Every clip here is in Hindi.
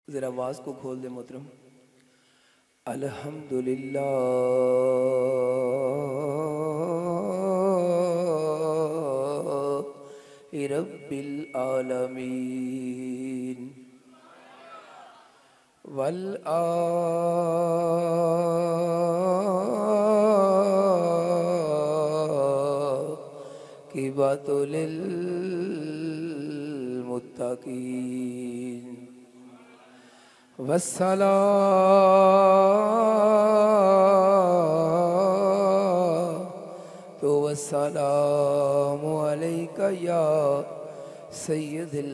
ज़रा आवाज़ को खोल दे मोहतरम। अल्हम्दुलिल्लाह रब्बिल आलमीन वल आक़िबतु लिल मुत्तक़ीन वस्सलातु वस्सलामु अलैका या सय्यिदुल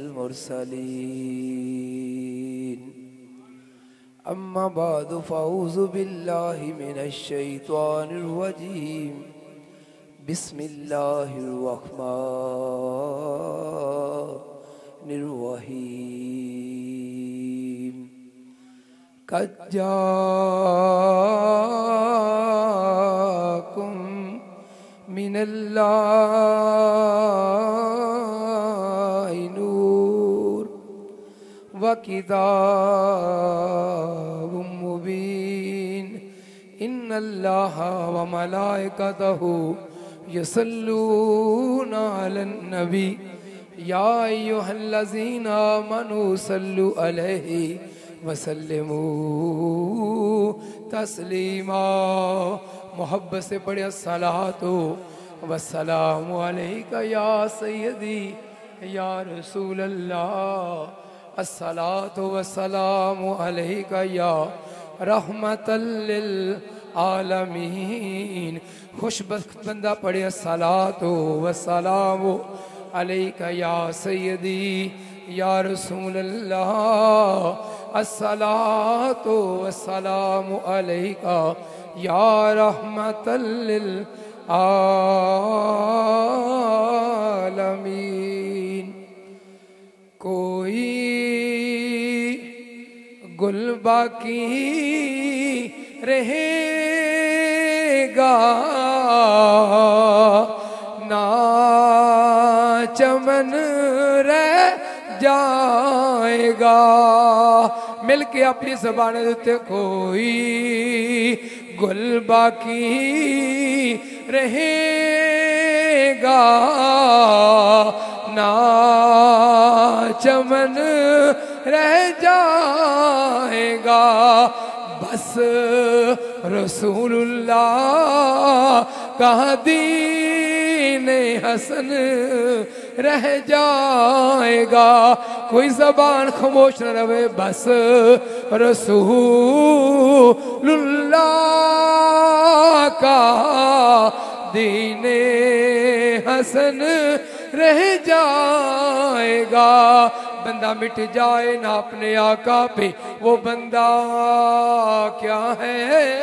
मुरसलीन अम्मा बादु फ़अऊज़ु बिल्लाहि मिनश शैतानिर रजीम बिस्मिल्लाहिर रहमानिर रहीम क़द जाअकुम मिनल्लाहि नूर व किताबुम मुबीन इन्नल्लाहा व मलाइकतहु यसल्लूना अलन नबी या अय्युहल्लज़ीना आमनू सल्लु अलैहि वसल्लिमू तस्लीमा। मोहब्बत से पढ़े अस्सलातु वस्सलामु अलैका या सय्यदी या रसूल अल्लाह अस्सलातु वस्सलामु अलैका या रहमतल लिल आलमीन। खुशबख्त बंदा पढ़े अस्सलातु वस्सलामु अलैका या सय्यदी या रसूल अल्लाह अस्सलातु वस्सलामु अलैका या रहमतल लिल आलमीन। कोई गुल बाकी रहेगा ना चमन रह जाएगा। मिल के अपनी ज़बान देते कोई गुल बाकी रहेगा ना चमन रह जाएगा। बस रसूलुल्लाह का दीन हसन रह जाएगा। कोई ज़बान खामोश न रहे। बस रसूलुल्लाह का दीने हसन रह जाएगा। बंदा मिट जाए ना अपने आका पे वो बंदा क्या है।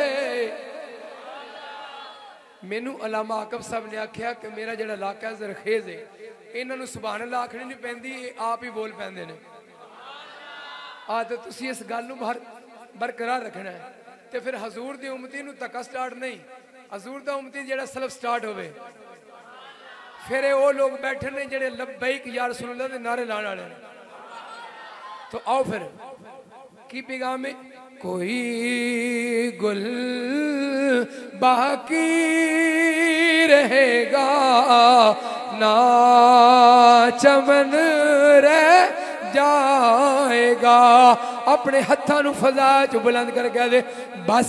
मैनू अलामा आकब साहब ने आख्या कि मेरा जो इलाका है जरखेज है, इन्होंने सुभान अल्लाह आखनी नहीं पैंदी, आप ही बोल पैंदे ने। तो तुसी इस गल नूं बरकरार रखना है। तो फिर हजूर दी उम्मती नूं धक्का स्टार्ट नहीं, हजूर दा उम्मती जेड़ा सलफ स्टार्ट होवे। फिर वो लोग बैठे ने जेड़े लब्बैक या रसूल अल्लाह दे नारे लाने वाले ने। तो आओ फिर की पैगाम है। कोई गुल बाकी रहेगा ना चमन रह जाएगा। अपने हत्थां नूं फज़ा च बुलंद कर कह दे बस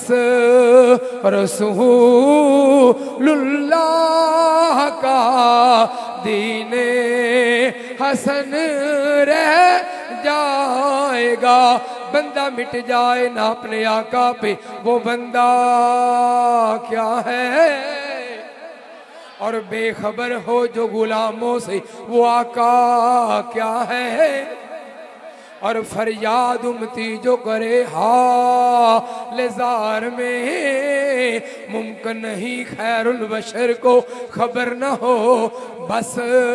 रसूलुल्लाह का दीने हसन रह जाएगा। बंदा मिट जाए ना अपने आका पे वो बंदा क्या है। और बेखबर हो जो गुलामों से वो आका क्या है। और फरियाद उम्मती जो करे हाल-ए-ज़ार में मुमकिन नहीं खैरुल बशर को खबर न हो। बस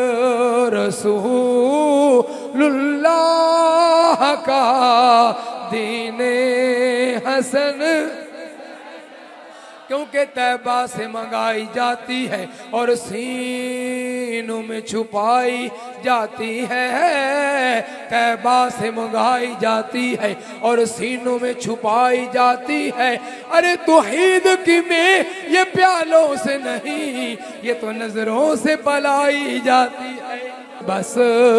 रसूलुल्लाह का दीने हसन क्योंकि तैबा से मंगाई जाती है और सीने सीनों में छुपाई जाती है, तैबा से मंगाई जाती है और सीनों में छुपाई जाती है। अरे तौहीद की में ये प्यालों से नहीं, ये तो नजरों से पलाई जाती है। बस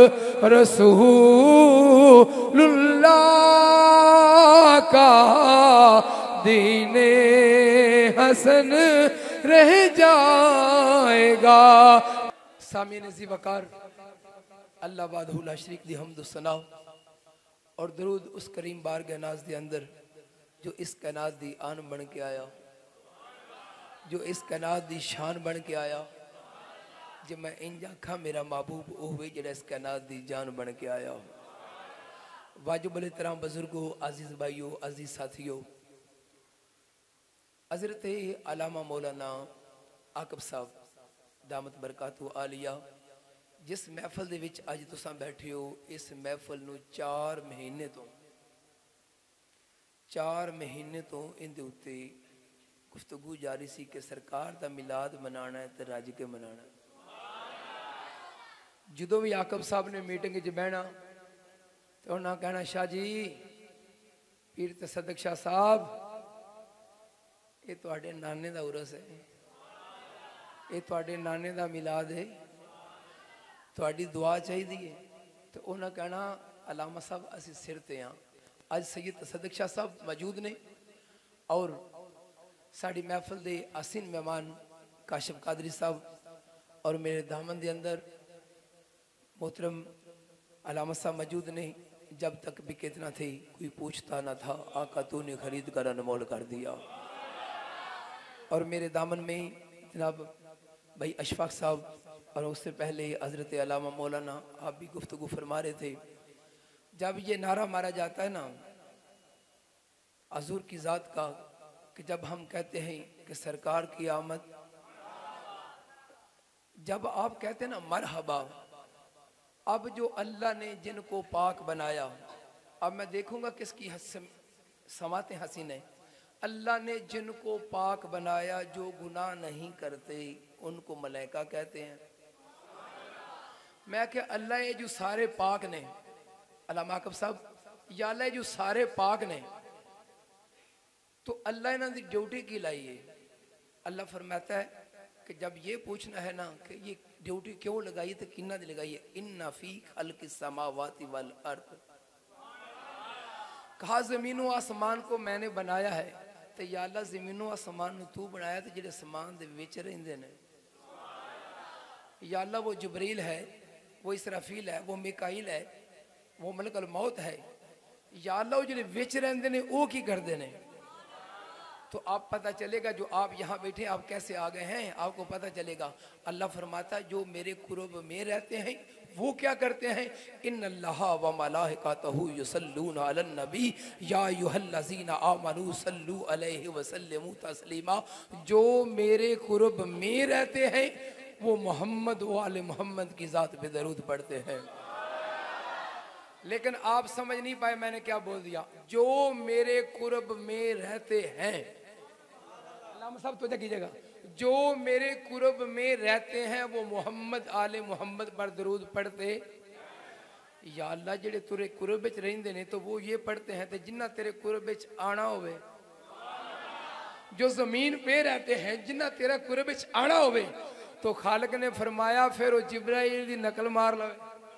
रसूलुल्लाह का दीने हसन रह जाएगा। सामीन ज़ी वकार, अल्लाह वाहदहु शरीक दी हम्द सना और दरूद उस करीम बारगाह नाज़ दे अंदर जो इस कायनात दी आन बन के आया, जो इस कायनात दी शान बन के आया। जे मैं इंज आखा मेरा महबूब होवे जेड़ा इस कायनात दी जान बन के आया। वाजिब अल एहतराम बुजुर्गो, अजीज भाइयों, अजीज साथियों, हज़रत अल्लामा मौलाना आकब साहब दामत बरकातहू आलिया जिस महफल दे विच अज तुसां बैठे हो, इस महफल नूं 4 महीने तो इहदे उत्ते गुफ्तगू जारी सी कि सरकार दा मिलाद मनाना है ते रज के मनाना है। जो भी आकब साहब ने मीटिंग च बहना तो उन्हें कहना, शाह जी पीर ते सदक शाह साहब ये तुहाडे नाने दा उरस है, ये तुहाडे नाने दा मिलाद है, तुहाडी दुआ चाहिदी है। तो उन्हें कहना, अलामा साहब असी सिर ते हाँ। अज सैयद सदक शाह साहब मौजूद ने और साड़ी महफल दे आसीन मेहमान काशिफ कादरी साहब और मेरे दामन दे अंदर मोहतरम अलामा साहब मौजूद ने। जब तक भी कितना थे कोई पूछता ना था, आका तूने खरीद कर अनमोल कर दिया। और मेरे दामन में जनाब भाई अशफाक साहब और उससे पहले हज़रत अल्लामा मौलाना आप भी गुफ्तगू फरमा रहे थे। जब ये नारा मारा जाता है ना हजूर की ज़ात का कि जब हम कहते हैं कि सरकार की आमद, जब आप कहते हैं ना मरहबा, अब जो अल्लाह ने जिनको पाक बनाया, अब मैं देखूंगा किसकी समातें हसीन है। अल्लाह ने जिनको पाक बनाया जो गुनाह नहीं करते उनको मलाइका कहते हैं। मैं क्या अल्लाह ये जो सारे पाक ने, अल्लामा आकब साहब या अल्लाह जो सारे पाक ने, तो अल्लाह इन्हों की ड्यूटी की लाई है। अल्लाह फरमाता है कि जब ये पूछना है ना कि ये ड्यूटी क्यों लगाई तो किन्ना दी लगाई है, इन्ना फी खल्क़िस समावाति वल अर्द, कहा जमीनों आसमान को मैंने बनाया है। तो या अल्लाह जमीनों आसमान तू बनाया तो जेडे आसमान दे विच रहिंदे ने, या अल्लाह वो जबरील है, वो इसराफील है, वो मिकाईल है, वो मलकुल मौत है। या अल्लाह वो जेडे विच रहिंदे ने वो की करते ने। तो आप पता चलेगा जो आप यहाँ बैठे आप कैसे आ गए हैं, आपको पता चलेगा। अल्लाह फरमाता है जो मेरे कुर्ब में रहते हैं वो क्या करते हैं, इन्नल्लाह व मलाइकातहू युसल्लूना अलन नबी या अय्युहल्लज़ीना आमनू सल्लू अलैहि व सल्लिमू तस्लीमा। जो मेरे कुर्ब में रहते हैं वो मोहम्मद व आले मोहम्मद की ज़ात पे दरूद पढ़ते हैं। लेकिन आप समझ नहीं पाए मैंने क्या बोल दिया। जो मेरे कुर्ब में रहते हैं, सब तो कीजिएगा, जो मेरे कुर्ब में रहते हैं वो मोहम्मद आले मोहम्मद पर दरूद पढ़ते। या अल्लाह जेडे तेरे कुर्ब विच रहिंदे ने तो वो ये पढ़ते हैं। तो जिन्ना तेरे कुर्ब विच आना होवे, जो जमीन पे रहते हैं जिन्ना तेरा कुर्ब विच आना होवे, तो खालिक ने फरमाया फिर वो जिब्राइल की नकल मार लवे।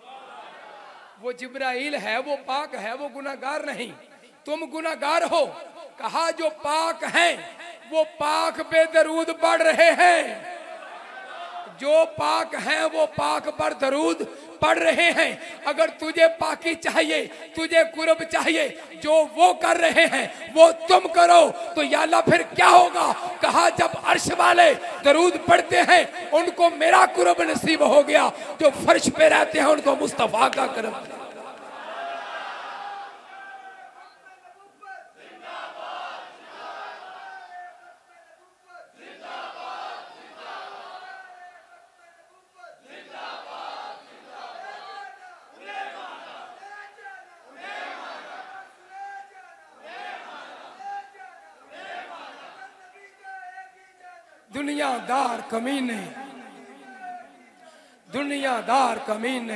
वो जिब्राइल है, वो पाक है, वो गुनाहगार नहीं, तुम गुनाहगार हो। कहा जो पाक हैं वो पाक पे दरूद पढ़ रहे हैं, जो पाक हैं वो पाक पर दरूद पढ़ रहे हैं। अगर तुझे पाकी चाहिए, तुझे कुर्ब चाहिए, जो वो कर रहे हैं वो तुम करो। तो या अल्लाह फिर क्या होगा। कहा जब अर्श वाले दरूद पढ़ते हैं उनको मेरा कुर्ब नसीब हो गया, जो फर्श पे रहते हैं उनको मुस्तफा का करम। दुनियादार कमीने, दुनियादार कमीने।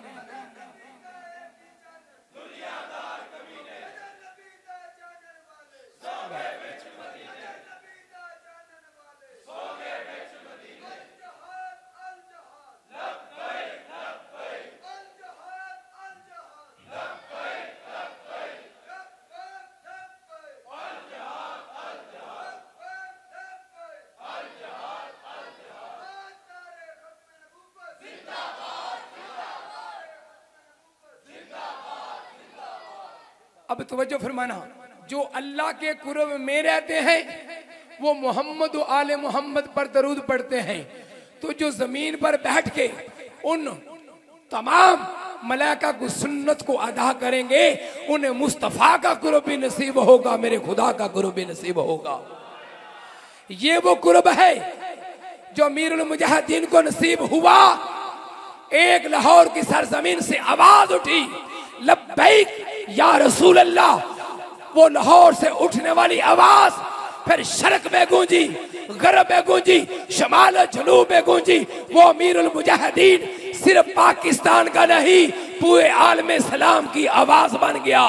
अब तवज्जो फरमाना, जो अल्लाह के कुर्ब में रहते हैं वो मोहम्मद और आले मोहम्मद पर दरूद पढ़ते हैं। तो जो जमीन पर बैठ के उन तमाम मलाइका को सुन्नत को अदा करेंगे उन्हें मुस्तफ़ा का कुर्ब भी नसीब होगा, मेरे खुदा का कुर्ब भी नसीब होगा। ये वो कुर्ब है जो अमीरुल मुजाहिदीन को नसीब हुआ। एक लाहौर की सरजमीन से आवाज उठी, लब्बैक या रसूल अल्लाह। वो लाहौर से उठने वाली आवाज फिर शर्क में गूंजी, गरब में गूंजी, शमाल जनूब में गूंजी। वो अमीरुल मुजाहिदीन सिर्फ पाकिस्तान का नहीं, पूरे आलम सलाम की आवाज बन गया।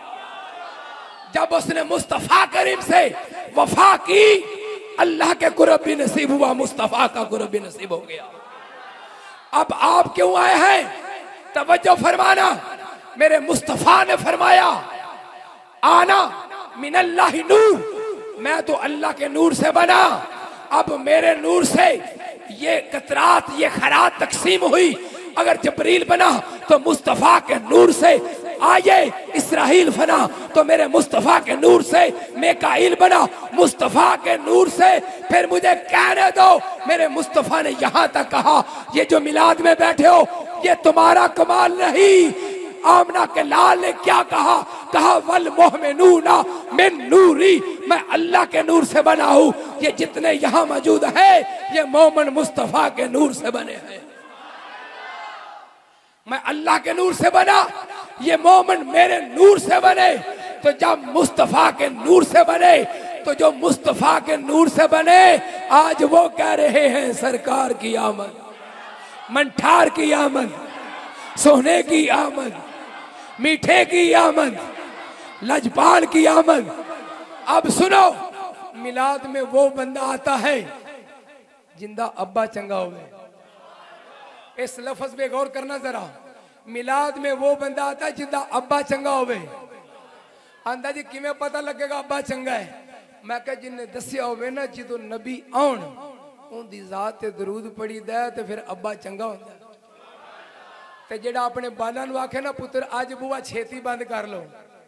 जब उसने मुस्तफा करीम से वफा की, अल्लाह के कुर्ब भी नसीब हुआ, मुस्तफा का कुर्ब भी नसीब हो गया। अब आप क्यों आए हैं? तवज्जो फरमाना, मेरे मुस्तफा ने फरमाया, आना मिनल्लाहि नूर, मैं तो अल्लाह के नूर से बना। अब मेरे नूर से ये कतरात, ये खरात तकसीम हुई। अगर जबरील बना तो मुस्तफा के नूर से आए, इसराइल बना तो मेरे मुस्तफा के नूर से मेकाइल बना, मुस्तफा के नूर से। फिर मुझे कहने दो, मेरे मुस्तफा ने यहां तक कहा, ये जो मिलाद में बैठे हो ये तुम्हारा कमाल नहीं। आमना के लाल ने क्या कहा? कहा वल मोहमिनूना मिन नूरी, मैं अल्लाह के नूर से बना हूं। ये जितने यहाँ मौजूद है ये मोमिन मुस्तफा के नूर से बने हैं। मैं अल्लाह के नूर से बना, ये मोमिन मेरे नूर से बने। तो जब मुस्तफा के नूर से बने, तो जो मुस्तफा के नूर से बने आज वो कह रहे हैं सरकार की आमद, मंठार की आमद, सोने की आमद, मीठे की आमद, लजपाल की आमद। अब सुनो, मिलाद में वो बंदा आता है जिंदा अब्बा चंगा होवे। इस लफ्ज पे गौर करना जरा। मिलाद में वो बंदा आता है जिंदा अब्बा चंगा होवे। आंदा जी किमें पता लगेगा अब्बा चंगा है? मैं कह जिन्हें दसिया होवे ना, जो नबी आउन उनकी जात ते दरूद पड़ी दा ते फिर अब्बा चंगा होंदा। ते जेड़ा अपने बालां नूं आखे ना, पुत्र आज बुआ छेती बंद कर लो,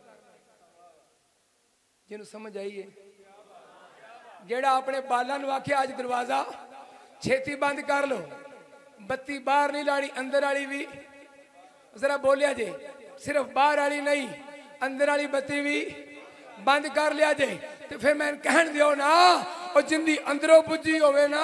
जिन्हों समझ आई है। जेड़ा अपने बालां नूं आखे आज दरवाजा छेती बंद कर लो, बत्ती बाहर नहीं लानी, अंदर वाली भी जरा बोलिया जे, सिर्फ बाहर वाली नहीं अंदर वाली बत्ती भी बंद कर लिया जे। तो फिर मैं कहन दियो ना, और जिंदी अंदरों पुजी होवे ना,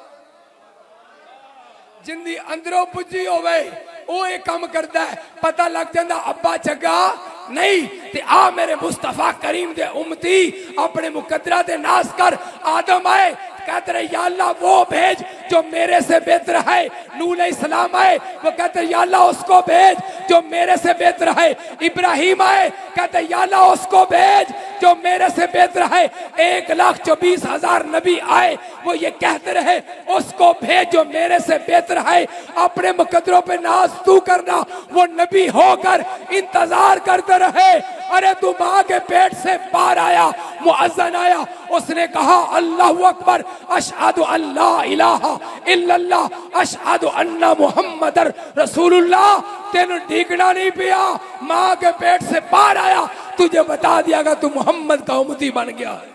जिंदी अंदरों पुजी होवे वो एक काम करता है, पता लग जाता अब्बा चंगा नहीं। ते आ मेरे मुस्तफा करीम दे उम्मती अपने मुकद्दरा दे नाज कर। आदम आए, कहते रहे या अल्लाह वो भेज जो मेरे से बेहतर है। नूह अलैहिस्सलाम आए, वो कहते या अल्लाह उसको भेज जो मेरे से बेहतर है। इब्राहिम आए, कहते या अल्लाह उसको भेज जो मेरे से बेहतर है। 1,24,000 नबी आए, वो ये कहते रहे उसको भेज जो मेरे से बेहतर है। अपने मुकद्दरों पे नाज तू करना, वो नबी होकर इंतजार करते रहे। अरे तू माँ के पेट से बाहर आया, मुअज्जिन आया, उसने कहा अल्लाहु अकबर, अशहदु अल्ला इलाहा इल्लल्लाह, अशहदु अन्ना मुहम्मदर रसूलुल्लाह। तेन डीगना नहीं पिया, माँ के पेट से बाहर आया, तुझे बता दिया कि तू मोहम्मद का उम्मती बन गया है।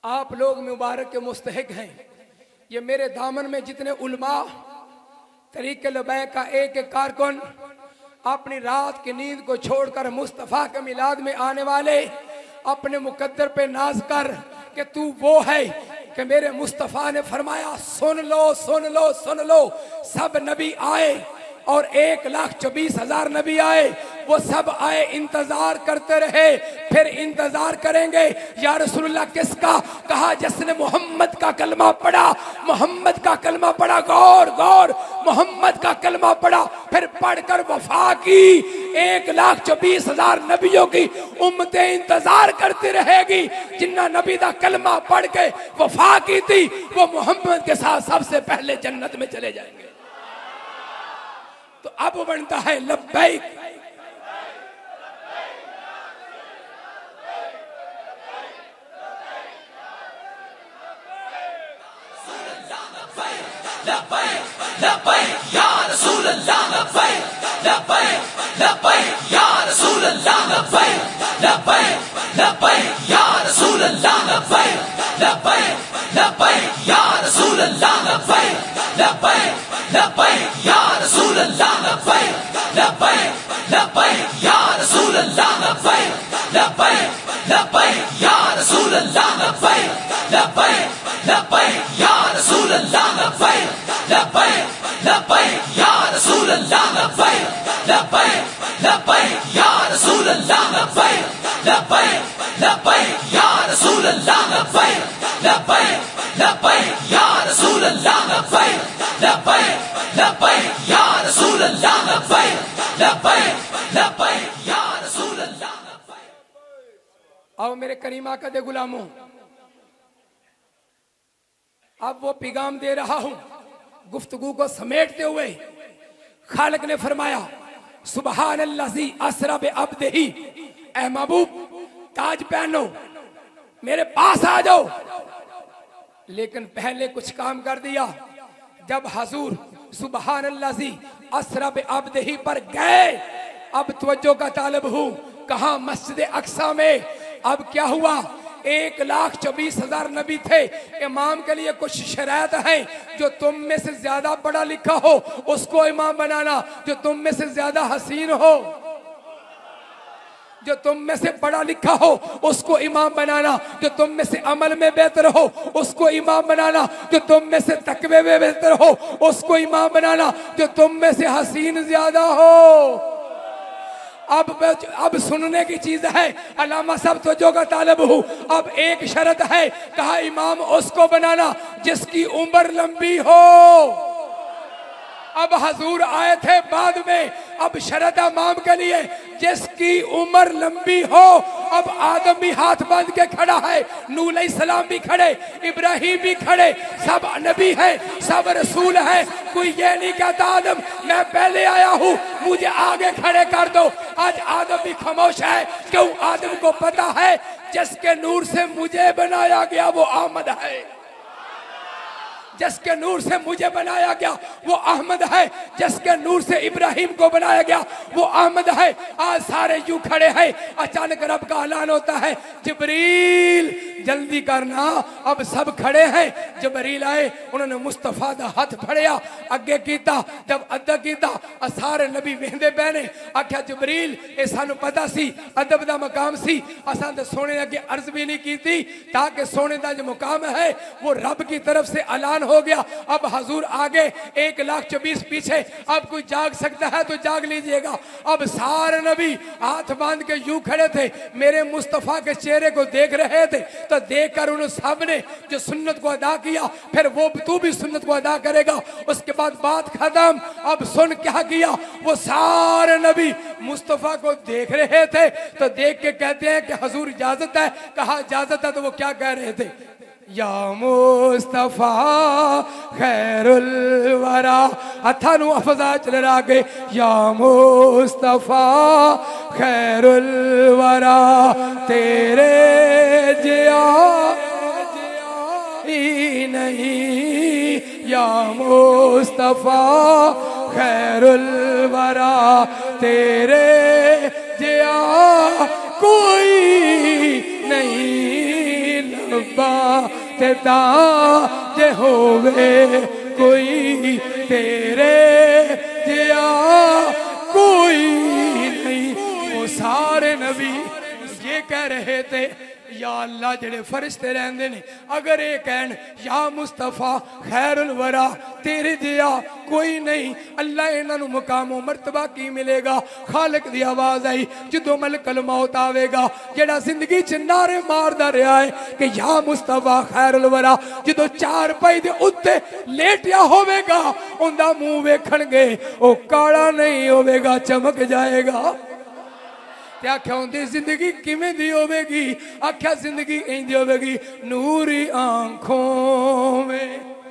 आप लोग मुबारक के मुस्तहिक हैं। ये मेरे दामन में जितने उलमा तरीके लबैक का एक एक कारकुन अपनी रात की नींद को छोड़कर मुस्तफ़ा के मिलाद में आने वाले अपने मुकद्दर पे नाज कर कि तू वो है कि मेरे मुस्तफ़ा ने फरमाया सुन लो सुन लो सुन लो। सब नबी आए और 1,24,000 नबी आए, वो सब आए, इंतजार करते रहे, फिर इंतजार करेंगे। या रसूलुल्लाह किसका? कहा जिसने मोहम्मद का कलमा पढ़ा, मोहम्मद का कलमा पढ़ा, गौर गौर, मोहम्मद का कलमा पढ़ा, फिर पढ़कर वफा की। 1,24,000 नबियों की उम्मतें इंतजार करती रहेगी। जिन्ना नबी का कलमा पढ़ के वफा की थी वो मोहम्मद के साथ सबसे पहले जन्नत में चले जाएंगे। तो अब बनता है लब्बैक। या रसूल अल्लाह लब्बैक लब्बैक लब्बैक या रसूल अल्लाह लब्बैक लब्बैक लब्बैक या रसूल अल्लाह लब्बैक लब्बैक लब्बैक या रसूल अल्लाह लब्बैक लब्बैक लब्बैक या रसूल अल्लाह लब्बैक लब्बैक लब्बैक या रसूल अल्लाह लब्बैक लब्बैक लब्बैक या रसूल अल्लाह लब्बैक लब्बैक लब्बैक या रसूल अल्लाह लब्बैक लब्बैक लब्बैक या रसूल अल्लाह लब्बैक लब्बैक लब्बैक या रसूल अल्लाह लब्बैक लब्बैक लब्बैक या रसूल अल्लाह लब्बैक लब्बैक लब्बैक या रसूल अल्लाह लब्बैक लब्बैक लब्बैक या रसूल अल्लाह लब्बैक लब्बैक लब्बैक या रसूल अल्लाह लब्बैक। आओ मेरे करीम आका दे गुलामों, अब वो पैगाम दे रहा हूं। गुफ्तगू को समेटते हुए खालिक ने फरमाया सुबहानल्लाज़ी असरा बि अब्दिही, ऐ महबूब ताज पहनो, मेरे पास आ जाओ। लेकिन पहले कुछ काम कर दिया। जब हजूर सुबहानल्लाज़ी असरा बि अब्दिही पर गए, अब तवज्जो का तालिब हूं। कहा? मस्जिद अक्सा में। अब क्या हुआ? 1,24,000 नबी थे। इमाम के लिए कुछ शरायत है। जो तुम में से ज्यादा पढ़ा लिखा हो उसको इमाम बनाना, जो तुम में से ज्यादा हसीन हो, जो तुम में से पढ़ा लिखा हो उसको इमाम बनाना, जो तुम में से अमल में बेहतर हो उसको इमाम बनाना, जो तुम में से तकवे में बेहतर हो उसको इमाम बनाना, जो तुम में से हसीन ज्यादा हो। अब सुनने की चीज है। अलामा साहब तो जो का तालिब हूं। अब एक शर्त है। कहा इमाम उसको बनाना जिसकी उम्र लंबी हो। अब हजूर आए थे बाद में। अब शरत इमाम के लिए जिसकी उम्र लंबी हो। अब आदम भी हाथ बांध के खड़ा है, नूह अलैहिस्सलाम भी खड़े, इब्राहिम भी खड़े, सब नबी है, सब रसूल है। कोई ये नहीं कहता आदम मैं पहले आया हूं मुझे आगे खड़े कर दो। आज आदम भी खामोश है। क्यों? आदम को पता है जिसके नूर से मुझे बनाया गया वो अहमद है, जिसके नूर से मुझे बनाया गया वो अहमद है, जिसके नूर से इब्राहिम को बनाया गया वो अहमद है। आज सारे यूं खड़े हैं। अचानक रब का ऐलान होता है जिब्रील जल्दी करना। अब सब खड़े हैं। जिब्रील आए, उन्होंने मुस्तफा दा हाथ फड़िया, अगे कीता। जब अदा कीता सारे नबी वेंदे पैने। आख्या जिब्रील ये सानू पता सी अदब दा मकाम सी, असां ते सोने अगे अर्ज भी नहीं की थी, ताकि सोने दा जो मुकाम है वो रब की तरफ से ऐलान हो गया। अब हजूर आगे 1,24,000 पीछे। अब कोई जाग सकता है तो जाग लीजिएगा। अब सारे नबी हाथ बांध के यूं खड़े थे, मेरे मुस्तफा के चेहरे को देख रहे थे। तो देखकर उन सब ने जो सुन्नत को अदा किया, फिर वो तू भी सुन्नत को अदा करेगा। उसके बाद बात खत्म। अब सुन क्या किया? वो सारे नबी मुस्तफा को देख रहे थे। तो देख के कहते हैं कि हजूर इजाजत है। कहा इजाजत है। तो वो क्या कह रहे थे? या मुस्तफा खैरुल वरा, अथानु अफजा चल रागे। या मुस्तफा खैरुल वरा, तेरे जिया ही नहीं। या मुस्तफा खैरुल वरा, तेरे जिया कोई नहीं। बात जे होवे कोई तेरे जिया कोई नहीं। वो सारे नबी ये कह रहे थे या अल्लाह जेड़े फरिश्ते रहंदे ने अगर ये कहन या मुस्तफा खैरुल वरा तेरे जिया कोई नहीं, अल्लाह इन्हां नूं मुकाम मर्तबा की मिलेगा। खालिक दी आवाज आई जदों मलकल मौत आवेगा जेड़ा जिंदगी च नारे मारदा रहा है कि या मुस्तफा खैरुल वरा, जदों चार पाई दे उत्ते लेटिया होवेगा उंदा मुंह वेखणगे ओ काला नहीं होवेगा, चमक जाएगा। ते आख्या उनकी जिंदगी किवें दी होवेगी? आख्या जिंदगी इंज होवेगी नूरी आंखों में,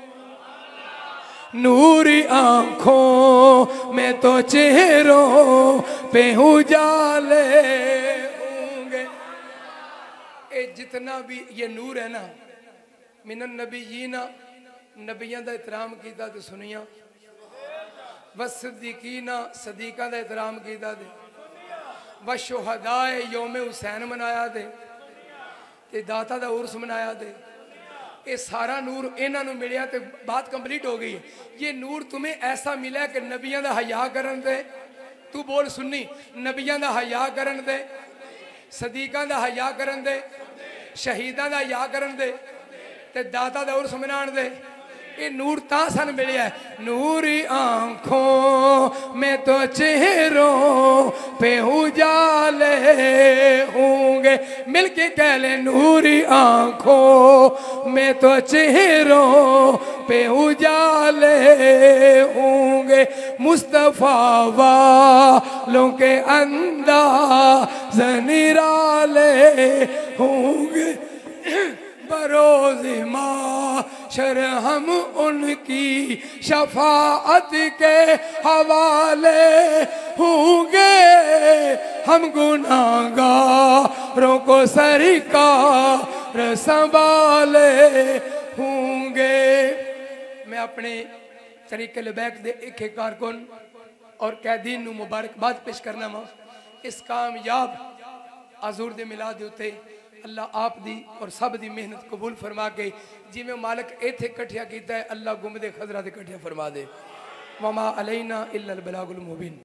नूरी आंखों में तो चेहरों पे उजाले होंगे। ये जितना भी ये नूर है ना, मिनन नबी जी ना, नबियां दा एहतराम कीता ते सुनिया, बस सिद्दीकीना सदीका दा एहतराम कीता ते बस शुहदाए योमे हुसैन मनाया ते दाता दा उर्स मनाया ते ये सारा नूर इन्हां नूं मिलिया ते बात कंप्लीट हो गई है। ये नूर तुम्हें ऐसा मिला कि नबियां दा हया करन दे, तू बोल सुन्नी, नबियां दा हया करन दे, सदीकां दा हया करन दे, शहीदां दा हया करन दे ते दाता दा उर्स मनाण दे। ये नूर ता सन मिले है। नूरी आंखों में तो चेहरों पे उजाले होंगे, मिलके कह ले नूरी आंखों में तो चेहरों पे उजाले होंगे, मुस्तफा वालों के अंदाज़ निराले होंगे। बरोज़ माशर हम उनकी शफाअत के हवाले होंगे, हम गुनाहगारों को सरकार संभाले होंगे। मैं अपने तरीके लबैक दे एक कारकुन और कैदीन नूं मुबारकबाद पेश करना वा इस कामयाब आजूर दे मिलाद दे उत्ते। अल्लाह आप दी और सब दी मेहनत कबूल फरमा के जिमें मालिक इत्थे इकट्ठिया कीता है अल्लाह गुमदे खजरा दे इकट्ठिया फरमा दे। वमा अलैना इल्लल बलागुल मुबीन।